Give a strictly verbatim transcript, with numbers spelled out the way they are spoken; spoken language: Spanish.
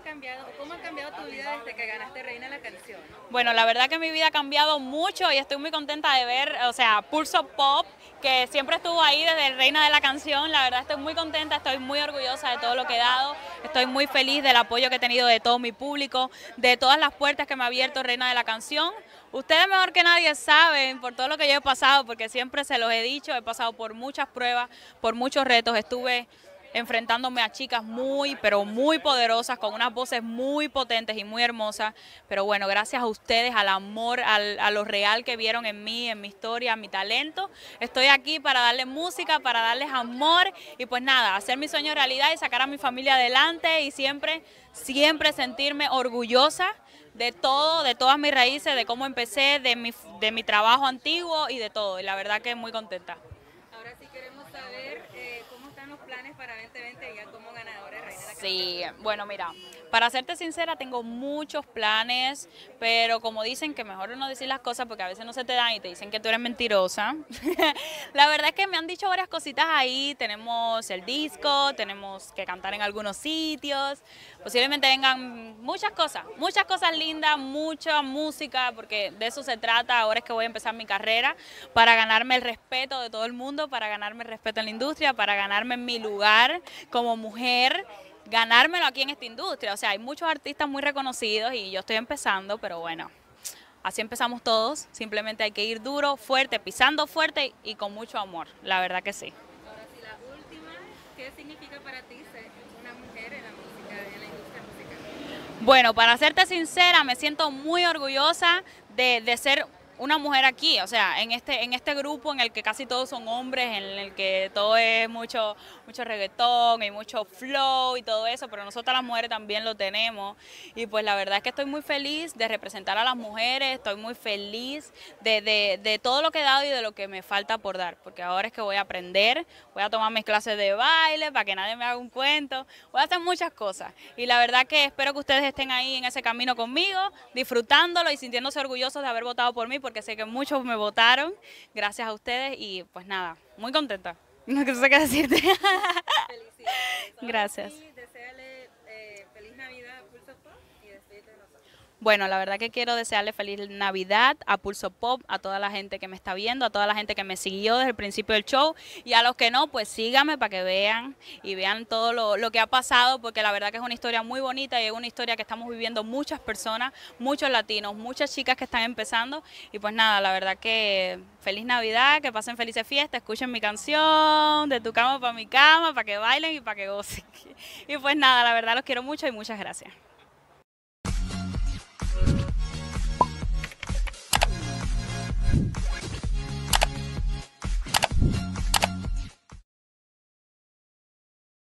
cambiado, cómo ha cambiado tu vida desde que ganaste Reina de la Canción? Bueno, la verdad que mi vida ha cambiado mucho y estoy muy contenta de ver, o sea, Pulso Pop, que siempre estuvo ahí desde el Reina de la Canción. La verdad estoy muy contenta, estoy muy orgullosa de todo lo que he dado, estoy muy feliz del apoyo que he tenido de todo mi público, de todas las puertas que me ha abierto Reina de la Canción. Ustedes mejor que nadie saben por todo lo que yo he pasado, porque siempre se los he dicho, he pasado por muchas pruebas, por muchos retos, estuve enfrentándome a chicas muy, pero muy poderosas, con unas voces muy potentes y muy hermosas, pero bueno, gracias a ustedes, al amor, al, a lo real que vieron en mí, en mi historia, en mi talento, estoy aquí para darles música, para darles amor y pues nada, hacer mi sueño realidad y sacar a mi familia adelante y siempre, siempre sentirme orgullosa de todo, de todas mis raíces, de cómo empecé, de mi, de mi trabajo antiguo y de todo, y la verdad que muy contenta. Ahora sí queremos saber eh, cómo están los planes para veinte veinte ya como ganadora de Reina de la Canción. Sí, bueno, mira, para serte sincera, tengo muchos planes, pero como dicen que mejor no decir las cosas porque a veces no se te dan y te dicen que tú eres mentirosa. La verdad es que me han dicho varias cositas ahí, tenemos el disco, tenemos que cantar en algunos sitios, posiblemente vengan muchas cosas, muchas cosas lindas, mucha música, porque de eso se trata, ahora es que voy a empezar mi carrera, para ganarme el respeto de todo el mundo, para ganarme el respeto en la industria, para ganarme mi lugar como mujer, ganármelo aquí en esta industria. O sea, hay muchos artistas muy reconocidos y yo estoy empezando, pero bueno, así empezamos todos. Simplemente hay que ir duro, fuerte, pisando fuerte y con mucho amor. La verdad que sí. Ahora sí, la última, ¿qué significa para ti ser una mujer en la música, en la industria musical? Bueno, para serte sincera, me siento muy orgullosa de, de ser una mujer aquí, o sea, en este, en este grupo en el que casi todos son hombres, en el que todo es mucho, mucho reggaetón y mucho flow y todo eso, pero nosotras las mujeres también lo tenemos. Y pues la verdad es que estoy muy feliz de representar a las mujeres, estoy muy feliz de, de, de todo lo que he dado y de lo que me falta por dar, porque ahora es que voy a aprender, voy a tomar mis clases de baile para que nadie me haga un cuento, voy a hacer muchas cosas. Y la verdad que espero que ustedes estén ahí en ese camino conmigo, disfrutándolo y sintiéndose orgullosos de haber votado por mí, porque sé que muchos me votaron, gracias a ustedes y pues nada, muy contenta. No sé qué decirte. Felicidades. Gracias. Sí, deséale eh, feliz Navidad a Pulso Pop y despídete de nosotros. Bueno, la verdad que quiero desearle feliz Navidad a Pulso Pop, a toda la gente que me está viendo, a toda la gente que me siguió desde el principio del show y a los que no, pues síganme para que vean y vean todo lo, lo que ha pasado, porque la verdad que es una historia muy bonita y es una historia que estamos viviendo muchas personas, muchos latinos, muchas chicas que están empezando y pues nada, la verdad que feliz Navidad, que pasen felices fiestas, escuchen mi canción, de tu cama para mi cama, para que bailen y para que gocen. Y pues nada, la verdad los quiero mucho y muchas gracias.